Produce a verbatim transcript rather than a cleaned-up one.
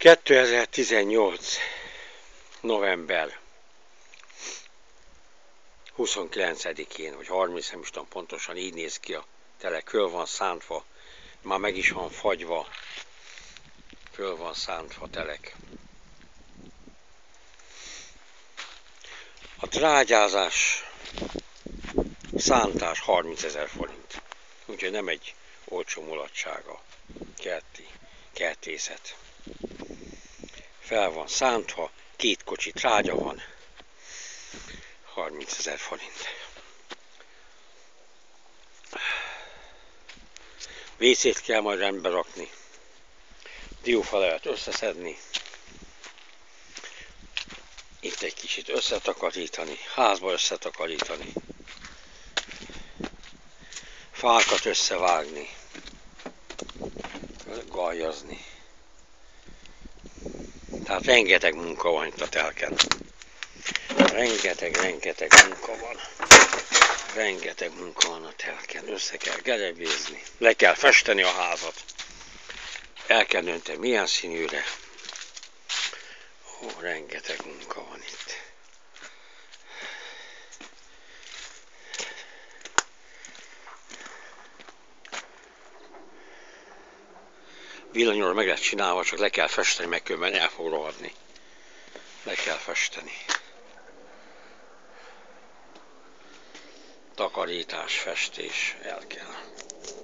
kétezer-tizennyolc. november huszonkilencedikén, vagy harmincadikán, nem is tudom pontosan, így néz ki a telek, föl van szántva, már meg is van fagyva, föl van szántva telek. A trágyázás, szántás harmincezer forint, úgyhogy nem egy olcsó mulatsága, kerti, kertészet. Fel van szántva, két kocsi trágya van, harmincezer forint. Vécét kell majd rendbe rakni, diófalelet összeszedni, itt egy kicsit összetakarítani, házba összetakarítani, fákat összevágni, galjazni. Tehát rengeteg munka van itt a telken. Rengeteg, rengeteg munka van. Rengeteg munka van a telken. Össze kell gerebézni, le kell festeni a házat. El kell dönteni milyen színűre. Ó, rengeteg munka van itt. Villanyóra meg lesz csinálva, csak le kell festeni, meg különben el fog rohadni. Le kell festeni. Takarítás, festés, el kell.